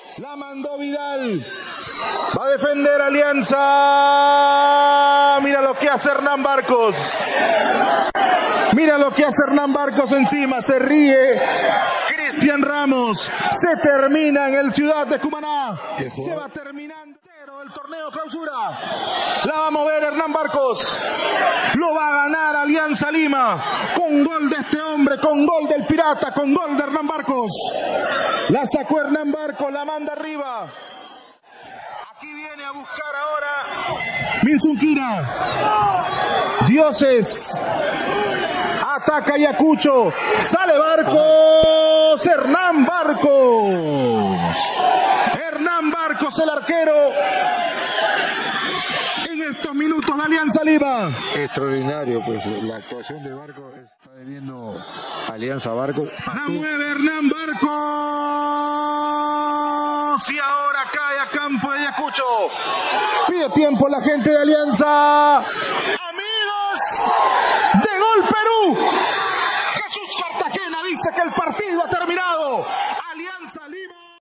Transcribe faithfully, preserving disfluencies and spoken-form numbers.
La mandó Vidal. Va a defender Alianza. Mira lo que hace Hernán Barcos. Mira lo que hace Hernán Barcos encima. Se ríe Cristian Ramos. Se termina en el Ciudad de Cumaná. Se va terminando el torneo clausura. La va a mover Hernán Barcos. Lo va a ganar Alianza Lima. Con gol de este hombre. Con gol del Pirata. Con gol de Hernán Barcos. La sacó Hernán Barcos. La manda arriba. Aquí viene a buscar ahora Minzunquira. Dioses. Ataca Ayacucho. Sale Barcos. Hernán Barcos. Hernán Barcos, el arquero. En estos minutos de Alianza Lima. Extraordinario, pues la actuación de Barcos está debiendo Alianza Barcos. La mueve Hernán Barcos. Y ahora cae a campo de Ayacucho. Pide tiempo la gente de Alianza. Amigos de Gol Perú. Jesús Cartagena dice que el partido ha